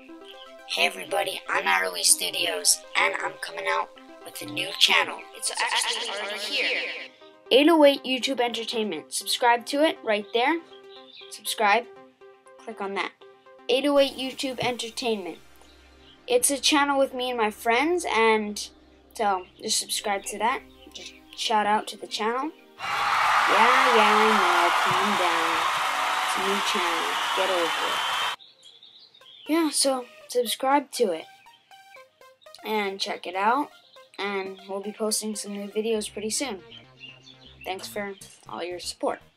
Hey everybody, I'm Arrowy Studios, and I'm coming out with a new channel. It's actually already here. 808 YouTube Entertainment. Subscribe to it right there. Subscribe. Click on that. 808 YouTube Entertainment. It's a channel with me and my friends, and so just subscribe to that. Just shout out to the channel. Yeah, I know. Calm down. It's a new channel. Get over it. Yeah, so subscribe to it and check it out, and we'll be posting some new videos pretty soon. Thanks for all your support.